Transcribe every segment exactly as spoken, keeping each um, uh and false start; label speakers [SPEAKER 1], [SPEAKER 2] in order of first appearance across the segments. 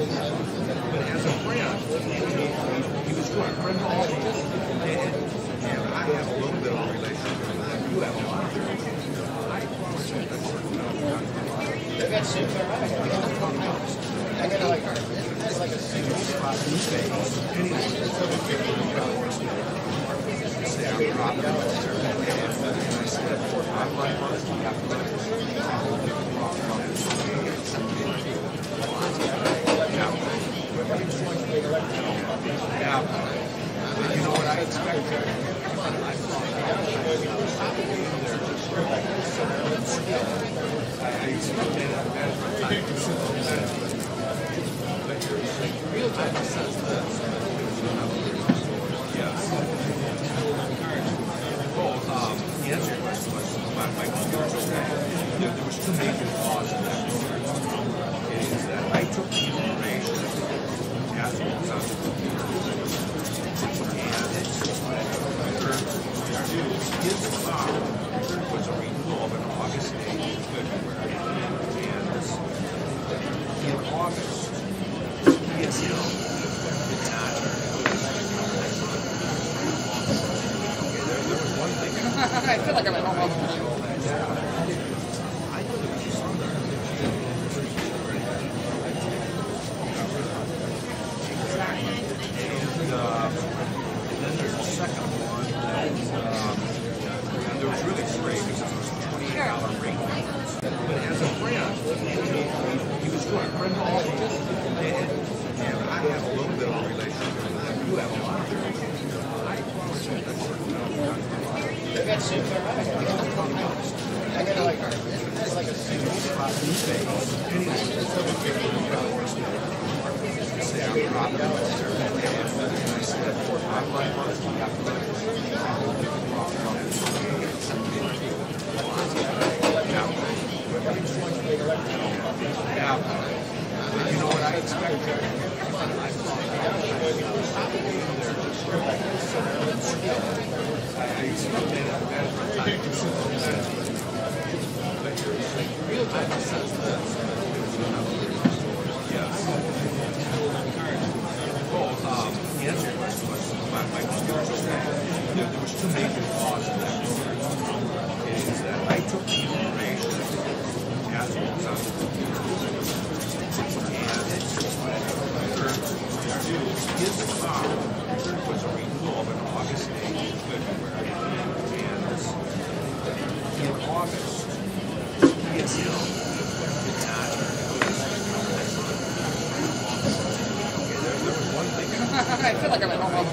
[SPEAKER 1] But as a friend, he was good. Friend of all people. And, and I have a little bit of a relationship with him. You have a lot of relationships. I promise you that's
[SPEAKER 2] That seems all right. I got like, it's like a single spot in space.
[SPEAKER 1] anyway. Say I'm dropping it. And I said, I'm like, you have to let Yeah. But you know what I expected? I I expected a better time. But you're real time says this. Yes. Well, um, the answer to your question was my, my computer's okay. There, there was two major flaws in that computer. Is that I took the information as it was on the computer. And his car was a renewal of an August date in February. And in August, P S L did not. Okay, there, there was one thing.
[SPEAKER 2] I feel like I'm at home.
[SPEAKER 1] I thought there was some there. And, uh, and then there's a second one that um, and there was really great because it was a twenty dollar rate. But as a friend, he was good. Friend of all people. And, and I have a little bit of a relationship with him. You have a lot of relationships. I promise you that's
[SPEAKER 2] That seems all right. I got like, it's like a single spot in space.
[SPEAKER 1] anyway. Say I'm dropping it. And I said, I'm like, you have to let Yeah. But you know what I expected? I I expected a better time. But you're real time says this. Yes. Well, um, the answer to your question was my, my computer's okay. There, there was two major flaws in that computer. Is that I took the information as it was on the computer. And his car was a renewal of an August date in February. And in August, P S L did not. Okay, there, there was one thing.
[SPEAKER 2] I feel like I'm at home.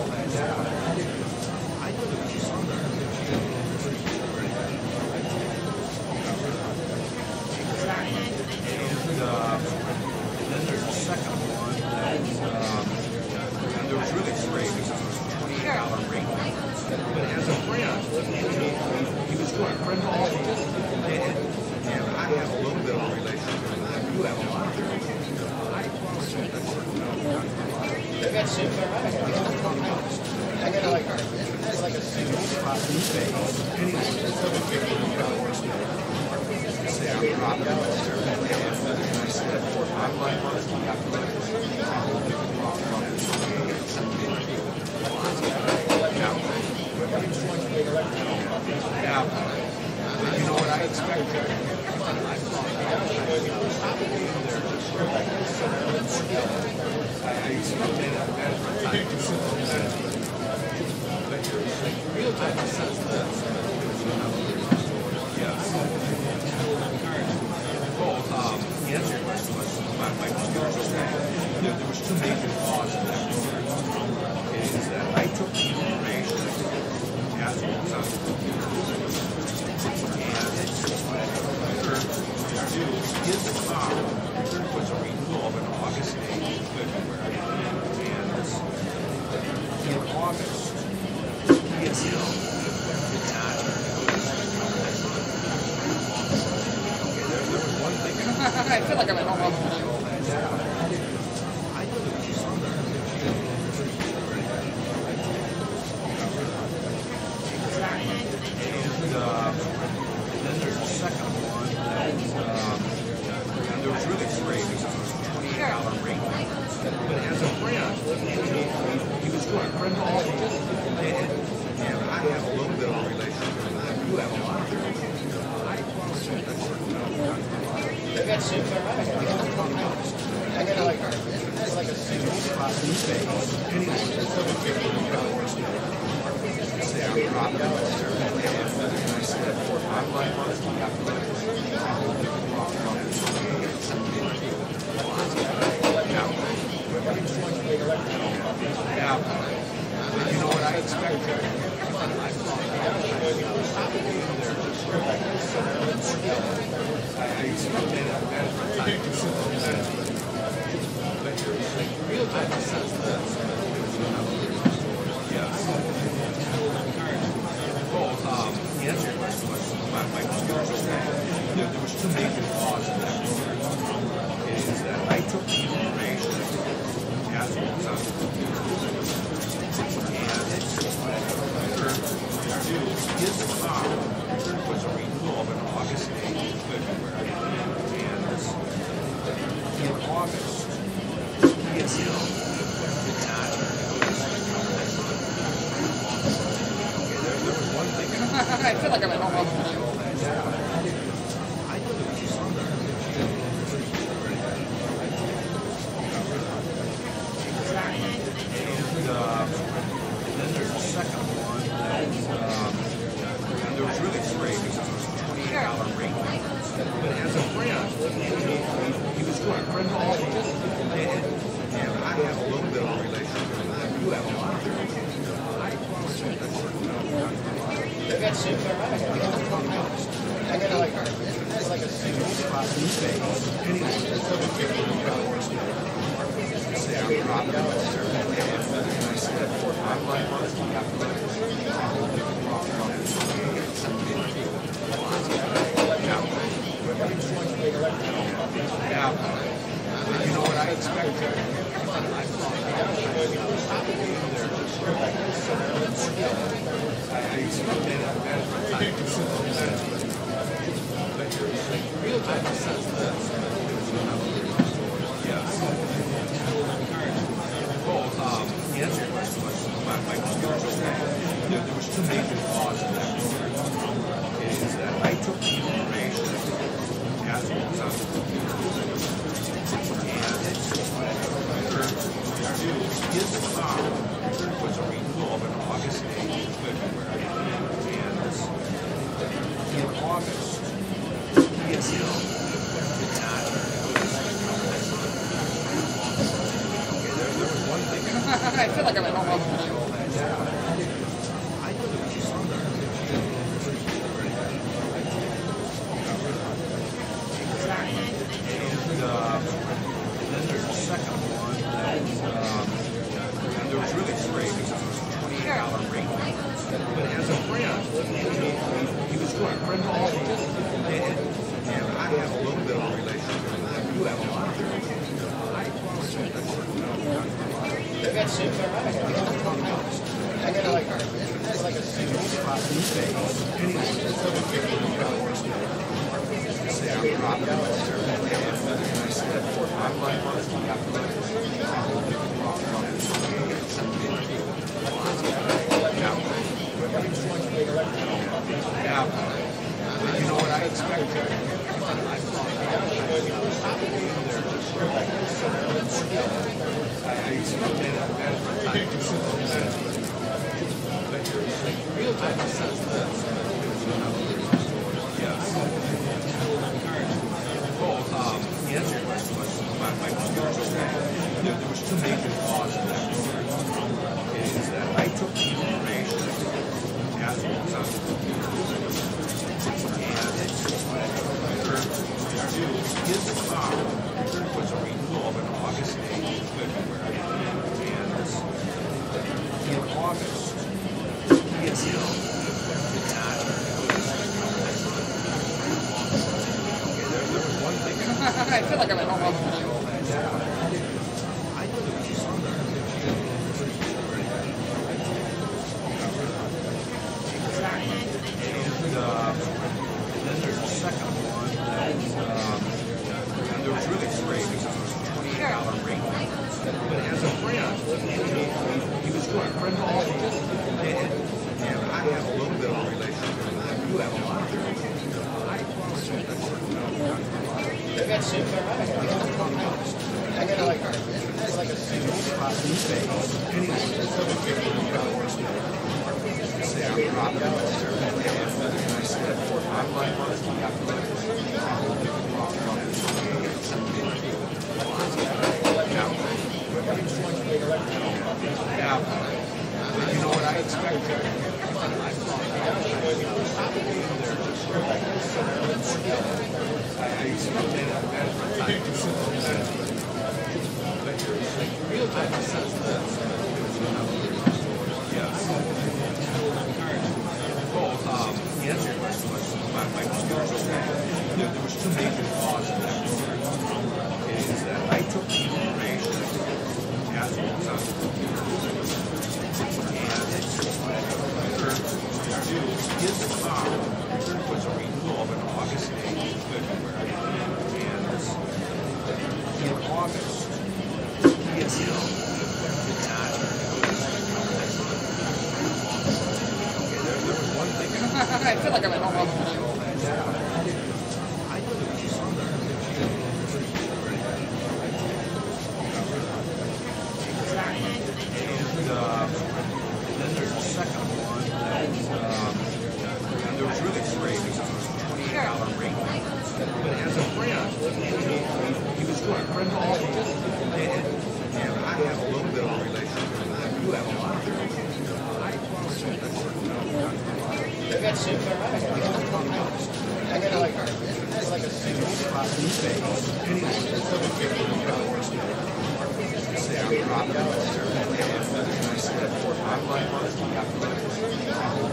[SPEAKER 1] I know there was some there. And, uh, and then there's a second one that um, and there was really great because it was a twenty dollar rate. But as a friend, he was good. Friend of all people. And, and I have a little bit of a relationship with him. You have a lot of relationships. I promise you that's
[SPEAKER 2] That seems all right. I got like, it's like a single spot in space.
[SPEAKER 1] Say I'm dropping it. And I said, I'm like, you have to let Yeah. But you know what I expected? I I expected a better time. But you're real time says this. Yes. Well, um, the answer to your question was my, my computer's okay. There, there was two major flaws in that computer. Is that I took the information as it was on the computer. And his car was a renewal of an August date in February. And in August, P S L did not. Okay, there, there was one thing.
[SPEAKER 2] I feel like I'm at home.
[SPEAKER 1] I know there was some there. And, uh, and then there's a second one that um, and there was really great because it was a twenty dollar rate. Say I'm dropping it there, and I said, I'm like, yeah, but you know what I expected? I expected a better time. Real time sense that. Yes. Well, um, the answer to your question was my, my experience. There, there was two major flaws in that story. Is that I took the information as it was on the computer, and his car was a renewal of an August eighth February, and in August, it's you know, did not okay, there, there was one thing.
[SPEAKER 3] I feel like I'm at home.
[SPEAKER 1] I know there was a song there. And, uh, and then there's a second one that, um, and there was really three because it was a twenty-eight dollar rate. But as a friend, he was going to friend all and, and I have a little bit of a relationship with them. You have a lot of relationships. I promise you that's
[SPEAKER 2] They got soup there, right? I got like, it's like a soup spot.
[SPEAKER 1] anyway, say I'm dropping it there, and I said, I'm like, yeah, but you know what I expected? I expected a better time. Real time sense that. Yes. Well, um, the answer to your question was my, my experience. There, there was two major flaws in that story. Is that I took the information as it was on the computer, and his car was a renewal of an August eighth February, and in August, it's you know, did not okay, there, there was one thing.
[SPEAKER 3] I feel like I'm at home.
[SPEAKER 1] I know there was a song there. And, uh, and then there's a second one that, um, and there was really three because it was a twenty-eight dollar rate. But as a friend, he was going to friend all and, and I have a little bit of a relationship with them. You have a lot of relationships. I promise you that's
[SPEAKER 2] They got soup there, right? I got like, it's like a soup spot.
[SPEAKER 1] anyway, say I'm dropping it there, and I said, I'm like, yeah, but you know what I expected? I expected a better time. Real time sense that. Yes. Well, um, the answer to your question was my, my experience. There, there was two major flaws in that story. Is that I took the information as it was on the computer, and his car was a renewal of an August eighth February, and in August, it's you know, did not okay, there, there was one thing.
[SPEAKER 3] I feel like I'm at home.
[SPEAKER 1] I know there was a song there. And, uh, and then there's a second one that, um, and there was really three because it was a twenty-eight dollar rate. But as a friend, he was going to friend all and, and I have a little bit of a relationship with them. You have a lot of relationships. I promise you that's
[SPEAKER 2] They got soup there, right? I got like, it's like a soup spot.
[SPEAKER 1] anyway, fifteen dollars. Say I'm dropping it there. And I said, I'm like, you have to let it Yeah. But you know what I expected? I thought I expected a better time. Real time says this. Yes. Oh, um, the answer to your question was my, my spiritual there, there was two major flaws in that story. Okay, is that I took the information as it was on the computer. And his car was a renewal of an August eighth, February. And in August, he had still did not. Okay, there, there was one thing.
[SPEAKER 3] I feel like I'm at home.
[SPEAKER 1] I know there was a song there. And uh, then there's a second one that um, and there was really three because it was a twenty-eight dollar rate. But as a friend, he, he was good. A friend all and, and I have a little bit of a relationship with him. You have a lot of relationships. I promise you
[SPEAKER 2] They got soup there, right? I got like, it's like a soup spot.
[SPEAKER 1] Say I'm dropping it there. And I said, I'm like, you have to let it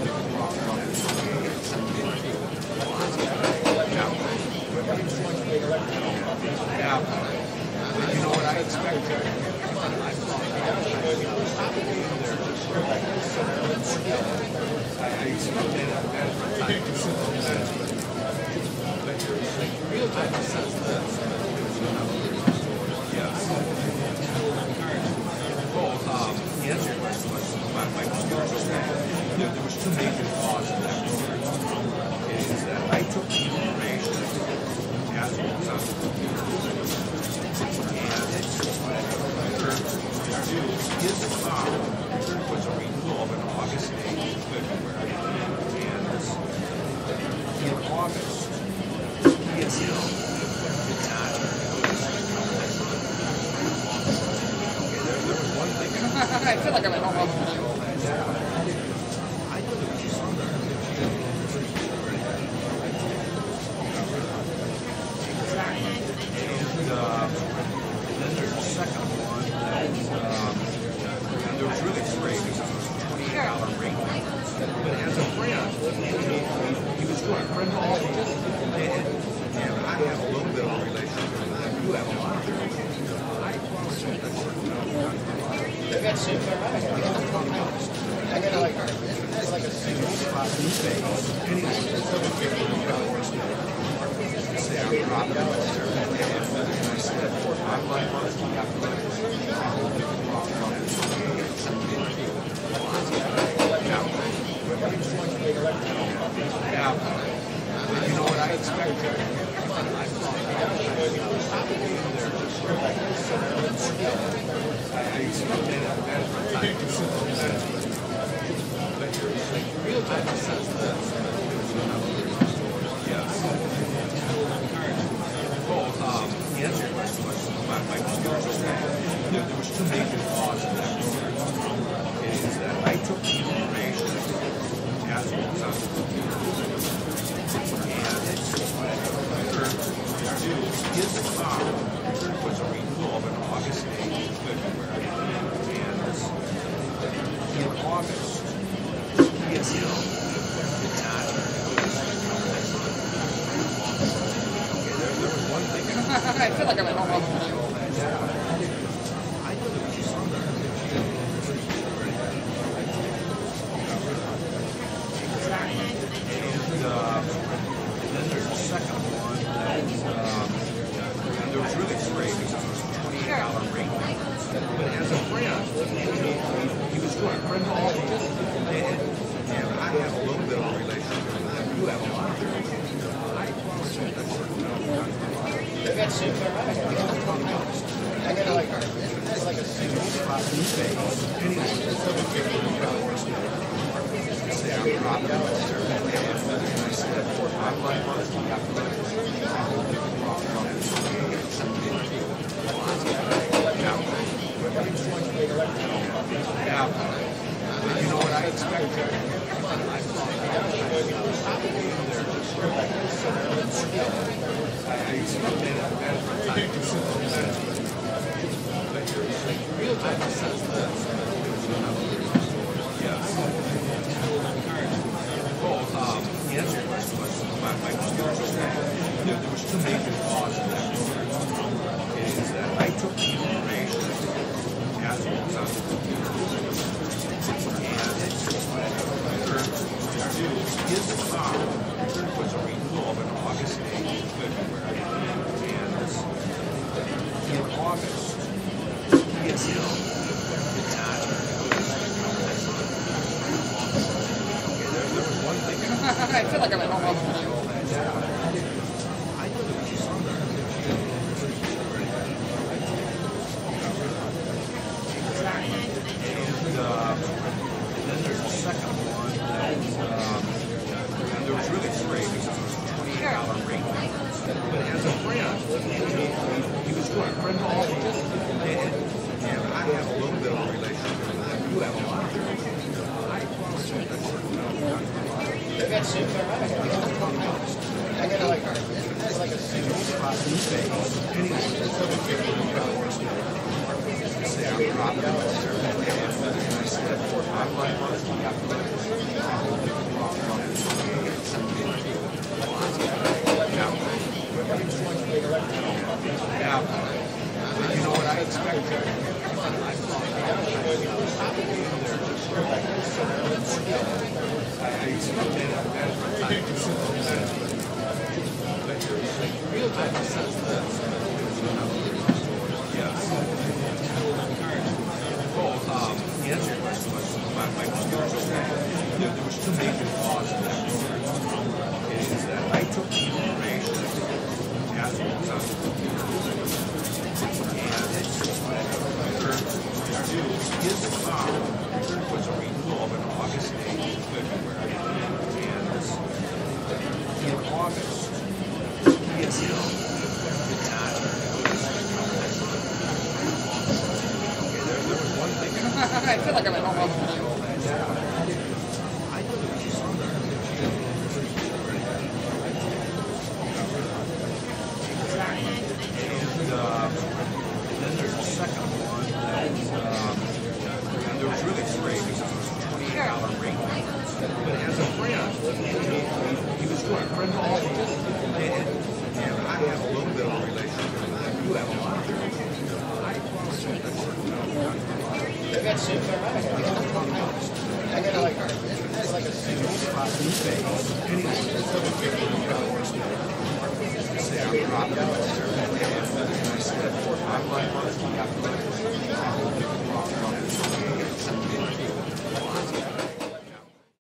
[SPEAKER 1] Yeah. But you know what I expected? I thought I expected a better time. Real time says this. Yes. Oh, um, the answer to your question was my, my spiritual there, there was two major flaws in that story. Okay, is that I took the information as it was on the computer. And his car was a renewal of an August eighth, February. And in August, he had still did not. Okay, there, there was one thing.
[SPEAKER 3] I feel like I'm at home.
[SPEAKER 1] I know there was a song there. And uh, then there's a second one that um, and there was really three because it was a twenty-eight dollar rate. But as a friend, he, he was good. A friend all and, and I have a little bit of a relationship with him. You have a lot of relationships. I promise you
[SPEAKER 2] They got soup there, right? I got like, it's like a soup spot.
[SPEAKER 1] Say I'm dropping it there. And I said, I'm like, you have to let it Yeah. But you know what I expected? I thought I expected a better time. But real time says this. Yes. Oh, um, the answer to your question was my, my spiritual there, there was two major flaws in that story. Okay, is that I took the information as it was on the computer. And his car was a renewal of an August eighth, February. And in August, he had still did not. Okay, there, there was one thing.
[SPEAKER 3] I feel like I'm at home.
[SPEAKER 1] I know there was a song there. And uh, then there's a second one that um, and there was really three because it was a twenty-eight dollar rate. But as a friend, he, he was good. A friend all and, and I have a little bit of a relationship with him. You have a lot of relationships. I promise you
[SPEAKER 2] They got soup there, right? I got like, it's like a soup spot.
[SPEAKER 1] say I'm dropping it there. And I said, I'm like, you have to let it yeah. Yeah. You know what I expected? I thought I expected a better time. Real time says this. Yes. Oh, um, the answer to your question was my, my spiritual there, there was two major flaws in that story. Is that I took the information as it was on the computer. And his car was a renewal of an August eighth, February. And in August, it's him. It's not. Okay, there, there was one thing.
[SPEAKER 3] I feel like I'm at home all the time.
[SPEAKER 1] I know there was some there. And, uh, and then there's a second one that, um, and there was really three because it was a twenty-eight dollar rate. But as a friend, he, he was good. A friend of all and, and I have a little bit of a relationship with him. You have a lot of relationship. I said that's
[SPEAKER 2] They got soup there, right? I got like, it's like a soup.
[SPEAKER 1] say I'm dropping it there. And I said, I'm like, you have to let it yeah. You know what I expected? I thought I expected a better time. Real time says this. Yes. Oh, um, the answer to your question was my, my spiritual there, there was two major flaws in that story. Is that I took the information as it was on the computer. And his car was a renewal of an August eighth, February. And in August, it's him. It's not. Okay, there, there was one thing.
[SPEAKER 3] I feel like I'm at home all the time.
[SPEAKER 1] I know there was some there. And, uh, and then there's a second one that, um, and there was really three because it was a twenty-eight dollar rate. But as a friend, he, he was good. A friend of all and, and I have a little bit of a relationship with him. You have a lot of relationship. I said that's
[SPEAKER 2] They got soup there, right? I got like, it's like a soup.